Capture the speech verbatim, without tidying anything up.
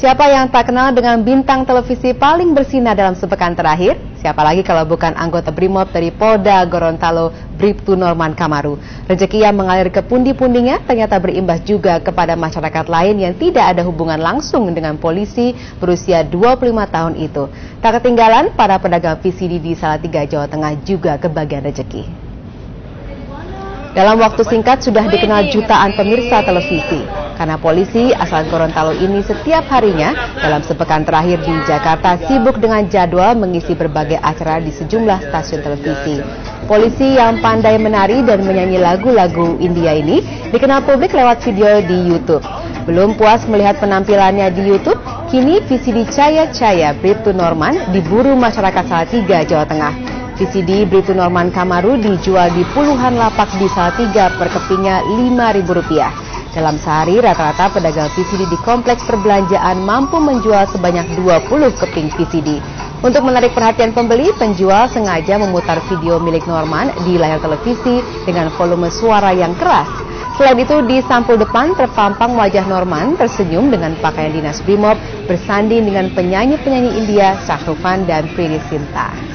Siapa yang tak kenal dengan bintang televisi paling bersinar dalam sepekan terakhir? Siapa lagi kalau bukan anggota Brimob dari Polda Gorontalo, Bribtu Norman Kamaru. Rezeki yang mengalir ke pundi-pundinya ternyata berimbas juga kepada masyarakat lain yang tidak ada hubungan langsung dengan polisi berusia dua puluh lima tahun itu. Tak ketinggalan, para pedagang V C D di Salatiga, Jawa Tengah juga kebagian rezeki. Dalam waktu singkat sudah dikenal jutaan pemirsa televisi. Karena polisi asal Gorontalo ini setiap harinya dalam sepekan terakhir di Jakarta sibuk dengan jadwal mengisi berbagai acara di sejumlah stasiun televisi. Polisi yang pandai menari dan menyanyi lagu-lagu India ini dikenal publik lewat video di YouTube. Belum puas melihat penampilannya di YouTube, kini V C D Caya Caya Bribtu Norman diburu masyarakat Salatiga, Jawa Tengah. V C D Bribtu Norman Kamaru dijual di puluhan lapak di Salatiga per kepingnya lima ribu rupiah. Dalam sehari, rata-rata pedagang V C D di kompleks perbelanjaan mampu menjual sebanyak dua puluh keping V C D. Untuk menarik perhatian pembeli, penjual sengaja memutar video milik Norman di layar televisi dengan volume suara yang keras. Selain itu, di sampul depan terpampang wajah Norman tersenyum dengan pakaian dinas Brimob bersanding dengan penyanyi-penyanyi India Shah Rukh Khan dan Preity Zinta.